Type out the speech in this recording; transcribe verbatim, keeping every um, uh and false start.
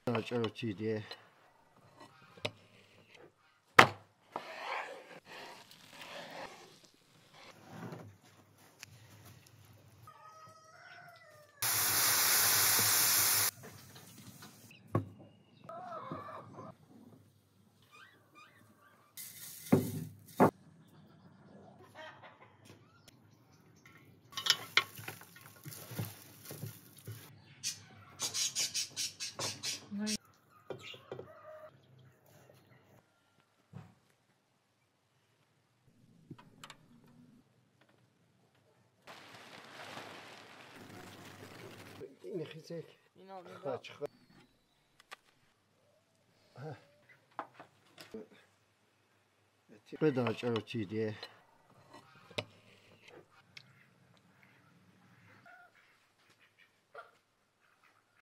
چرا چی دیه این خیزک خواهد چخواهد بدان چرا چی دیه